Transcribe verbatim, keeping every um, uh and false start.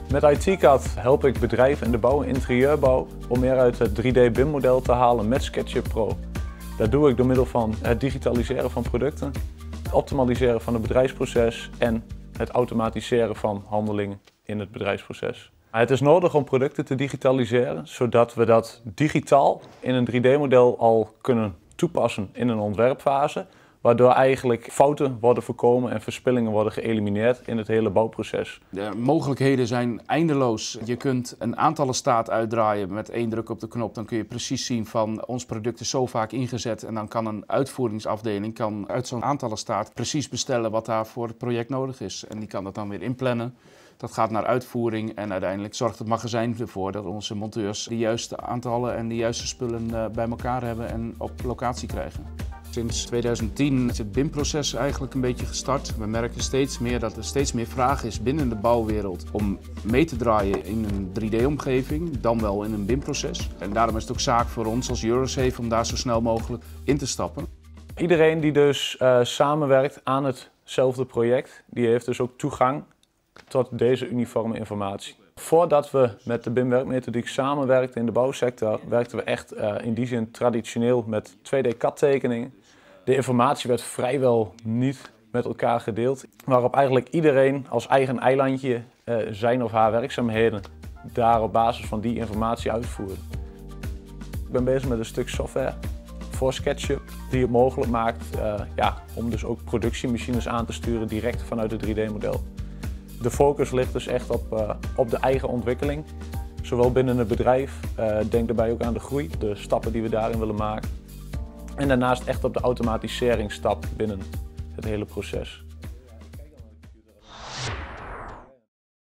Met I T C A D help ik bedrijven in de bouw en interieurbouw om meer uit het drie D B I M-model te halen met SketchUp Pro. Dat doe ik door middel van het digitaliseren van producten, het optimaliseren van het bedrijfsproces en het automatiseren van handelingen in het bedrijfsproces. Het is nodig om producten te digitaliseren, zodat we dat digitaal in een drie D model al kunnen toepassen in een ontwerpfase, waardoor eigenlijk fouten worden voorkomen en verspillingen worden geëlimineerd in het hele bouwproces. De mogelijkheden zijn eindeloos. Je kunt een aantallenstaat uitdraaien met één druk op de knop. Dan kun je precies zien van ons product is zo vaak ingezet en dan kan een uitvoeringsafdeling kan uit zo'n aantallenstaat precies bestellen wat daar voor het project nodig is. En die kan dat dan weer inplannen. Dat gaat naar uitvoering en uiteindelijk zorgt het magazijn ervoor dat onze monteurs de juiste aantallen en de juiste spullen bij elkaar hebben en op locatie krijgen. Sinds tweeduizend tien is het B I M-proces eigenlijk een beetje gestart. We merken steeds meer dat er steeds meer vraag is binnen de bouwwereld om mee te draaien in een drie D omgeving, dan wel in een B I M-proces. En daarom is het ook zaak voor ons als Eurosafe om daar zo snel mogelijk in te stappen. Iedereen die dus uh, samenwerkt aan hetzelfde project, die heeft dus ook toegang tot deze uniforme informatie. Voordat we met de B I M-werkmethodiek samenwerkten in de bouwsector, werkten we echt uh, in die zin traditioneel met twee D C A D-tekeningen. De informatie werd vrijwel niet met elkaar gedeeld, waarop eigenlijk iedereen als eigen eilandje uh, zijn of haar werkzaamheden daar op basis van die informatie uitvoerde. Ik ben bezig met een stuk software voor SketchUp die het mogelijk maakt uh, ja, om dus ook productiemachines aan te sturen direct vanuit het drie D model. De focus ligt dus echt op, uh, op de eigen ontwikkeling, zowel binnen het bedrijf, uh, denk daarbij ook aan de groei, de stappen die we daarin willen maken. En daarnaast echt op de automatiseringsstap binnen het hele proces.